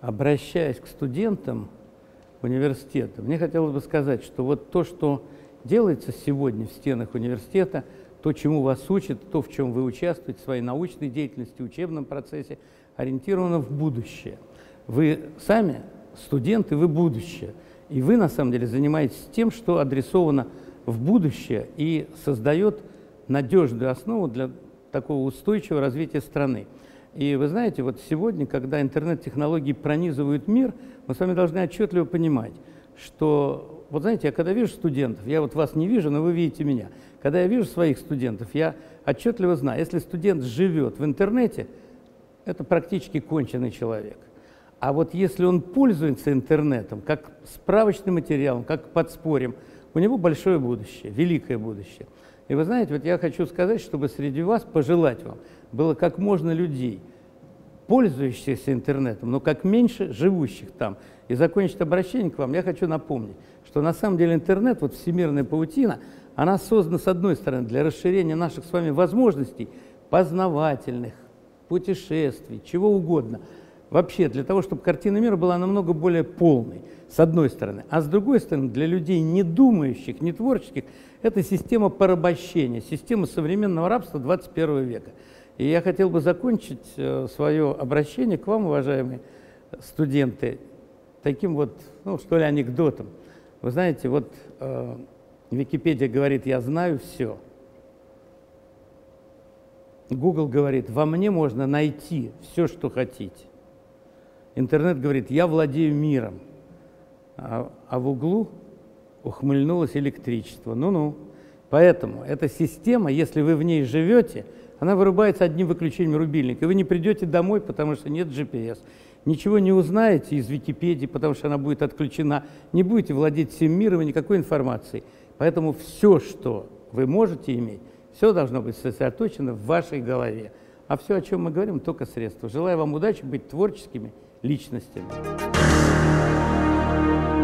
обращаясь к студентам университета, мне хотелось бы сказать, что вот то, что делается сегодня в стенах университета, то, чему вас учат, то, в чем вы участвуете в своей научной деятельности, учебном процессе, ориентировано в будущее. Вы сами студенты, вы будущее. И вы, на самом деле, занимаетесь тем, что адресовано в будущее и создает надежную основу для такого устойчивого развития страны. И вы знаете, вот сегодня, когда интернет-технологии пронизывают мир, мы с вами должны отчетливо понимать, что, вот знаете, я когда вижу студентов, я вот вас не вижу, но вы видите меня, когда я вижу своих студентов, я отчетливо знаю, если студент живет в интернете, это практически конченый человек. А вот если он пользуется интернетом как справочным материалом, как подспорьем, у него большое будущее, великое будущее. И вы знаете, вот я хочу сказать, чтобы среди вас пожелать вам было как можно людей, пользующихся интернетом, но как меньше живущих там. И закончить обращение к вам я хочу напомнить, что на самом деле интернет, вот всемирная паутина, она создана, с одной стороны, для расширения наших с вами возможностей, познавательных, путешествий, чего угодно. Вообще, для того, чтобы картина мира была намного более полной, с одной стороны. А с другой стороны, для людей не думающих, не творческих, это система порабощения, система современного рабства 21 века. И я хотел бы закончить свое обращение к вам, уважаемые студенты, таким вот, ну, что ли, анекдотом. Вы знаете, вот Википедия говорит, я знаю все. Google говорит, во мне можно найти все, что хотите. Интернет говорит, я владею миром. А в углу ухмыльнулось электричество. Ну-ну. Поэтому эта система, если вы в ней живете, она вырубается одним выключением рубильника. И вы не придете домой, потому что нет GPS. Ничего не узнаете из Википедии, потому что она будет отключена. Не будете владеть всем миром и никакой информацией. Поэтому все, что вы можете иметь, все должно быть сосредоточено в вашей голове. А все, о чем мы говорим, только средства. Желаю вам удачи быть творческими личностями.